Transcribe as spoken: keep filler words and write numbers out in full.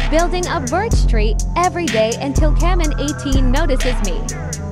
building a birch tree every day until Kamen eighteen notices me.